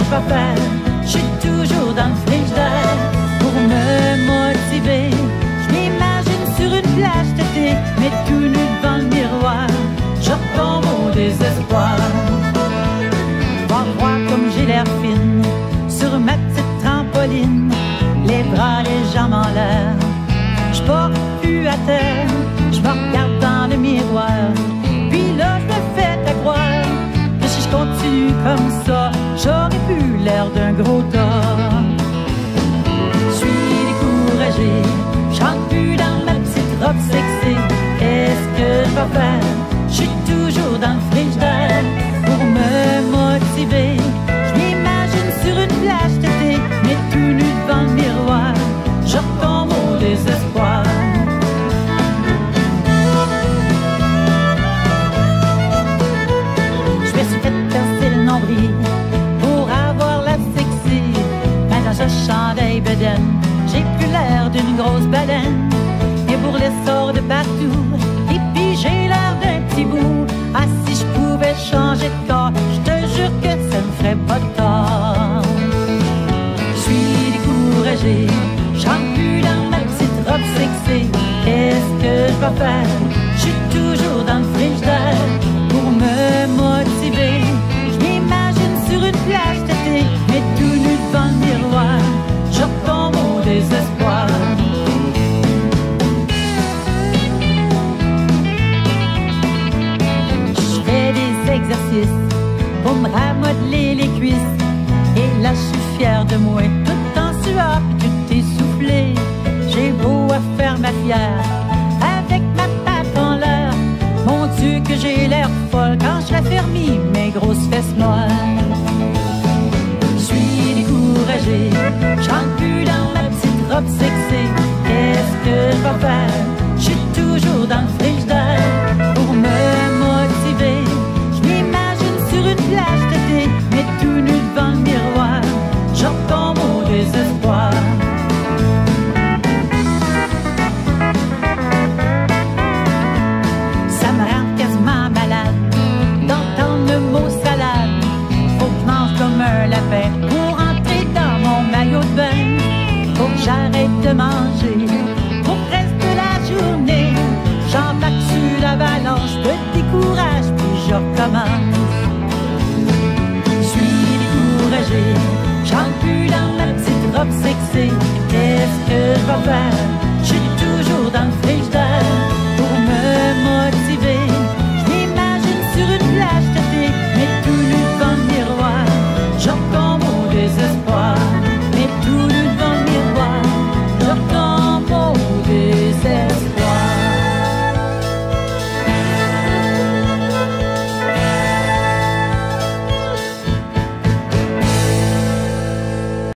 je vais faire? Je suis toujours dans le frigidaire pour me motiver. Je m'imagine sur une plage d'été, mais tout nu devant le miroir, je retombe au désespoir. Va voir comme j'ai l'air fine sur ma petite trampoline, les bras, les jambes en l'air. Je porte plus à terre, je me regarde dans le miroir, puis là je me fais à croire que si je continue comme ça, j'aurais pu l'air d'un gros tas. Je suis découragé, je rentre plus dans ma petite robe sexy. Qu'est-ce que je vais faire? Je suis toujours dans le frigidaire pour me motiver. Je m'imagine sur une plage d'été, mais tout nu devant le miroir, je retombe au désespoir. Je me suis fait percer le nombril pour avoir la sexy. Maintenant je chandail bedaine, j'ai plus l'air d'une grosse baleine. Et pour les sorts de partout, et puis j'ai l'air d'un petit bout. Ah, si je pouvais changer de corps, je te jure que ça me ferait pas de tort. Je suis découragé, je rentre plus dans ma petite robe sexy. Qu'est-ce que je vais faire? Je suis toujours dans le frigidaire pour me motiver. Je m'imagine sur une plage d'été, mais tout nu devant le miroir, je retombe au désespoir. Je fais des exercices pour me ramodeler les cuisses, et là je suis fière de moi, tout en sueur puis tout essoufflé. J'ai beau à faire ma fière avec ma patte en l'air, mon Dieu que j'ai l'air folle quand je raffermis mes grosses fesses molles. Je suis découragé, je rentre plus dans ma petite robe sexy. Qu'est-ce que je vais faire? Je suis toujours dans le frigidaire